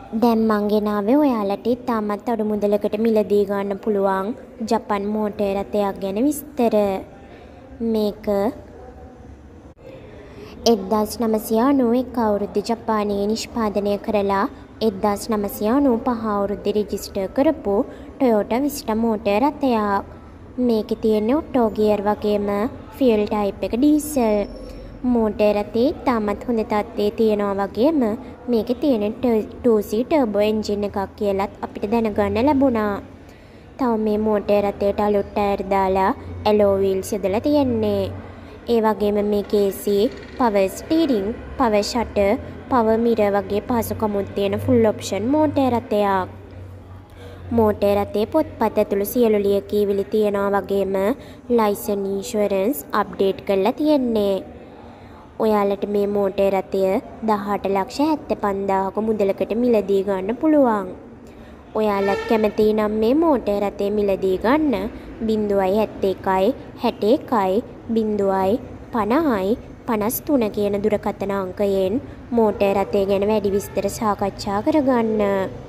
දැන් මං ගෙනාවේ ඔයාලට ඉතාමත් අඩු මුදලකට මිලදී ගන්න පුළුවන් ජපන් මෝටර් රථයක් ගැන විස්තර. මේක 1991 අවුරුද්දේ ජපානයේ නිෂ්පාදනය කරලා 1995 අවුරුද්දේ රෙජිස්ටර් කරපු ටොයෝටා විස්ටා මෝටර් රථයක්. මේකේ තියෙන්නේ ඔටෝ ගියර් වගේම ෆියල් ටයිප් එක ඩීසල්. මෝටර් රථේ තාමත් හොඳ තත්ත්වයේ තියෙනවා වගේම මේකේ තියෙන 2C ටර්බෝ එන්ජින් එකක් කියලත් අපිට දැනගන්න ලැබුණා. තව මේ මෝටර් රථයට අලුත් ටයර් දාලා ඇලෝ වීල්ස් යදලා තියෙන්නේ. ඒ වගේම මේකේ AC, power steering, power shutter, power mirror වගේ පහසුකමුත් තියෙන ෆුල් ඔප්ෂන් මෝටර් රථයක්. මෝටර් රථයේ පොත්පත් ඇතුළු සියලු ලියකියවිලි තියෙනවා වගේම ලයිසන් ඉන්ෂුරන්ස් අප්ඩේට් කරලා තියෙන්නේ. ඔයාලට මේ මෝටර් රථය 18,75,000ක මුදලකට මිලදී ගන්න පුළුවන්. ඔයාලත් කැමති නම් මේ මෝටර් රථය මිලදී ගන්න 071 61 050 53 කියන දුරකථන අංකයෙන් මෝටර් රථය ගැන වැඩි විස්තර සාකච්ඡා කරගන්න.